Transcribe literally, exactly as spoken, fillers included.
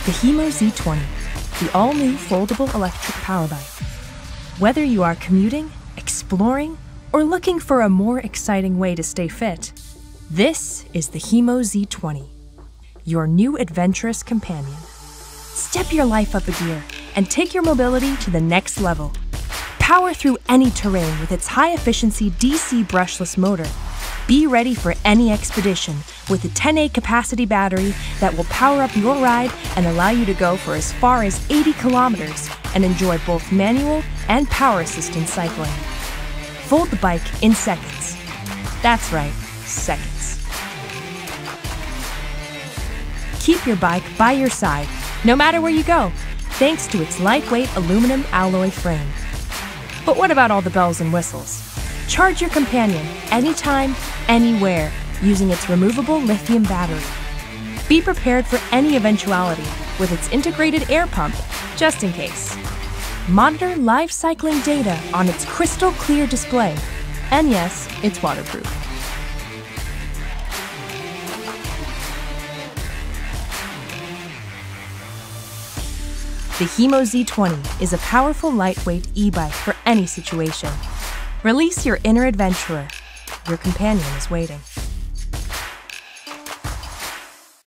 The Hemo Z twenty, the all-new foldable electric power bike. Whether you are commuting, exploring, or looking for a more exciting way to stay fit, this is the Hemo Z twenty, your new adventurous companion. Step your life up a gear and take your mobility to the next level. Power through any terrain with its high-efficiency D C brushless motor. Be ready for any expedition with a ten A capacity battery that will power up your ride and allow you to go for as far as eighty kilometers and enjoy both manual and power assistance cycling. Fold the bike in seconds. That's right, seconds. Keep your bike by your side, no matter where you go, thanks to its lightweight aluminum alloy frame. But what about all the bells and whistles? Charge your companion anytime, anywhere, using its removable lithium battery. Be prepared for any eventuality with its integrated air pump, just in case. Monitor live cycling data on its crystal clear display. And yes, it's waterproof. The Hemo Z twenty is a powerful lightweight e-bike for any situation. Release your inner adventurer. Your companion is waiting.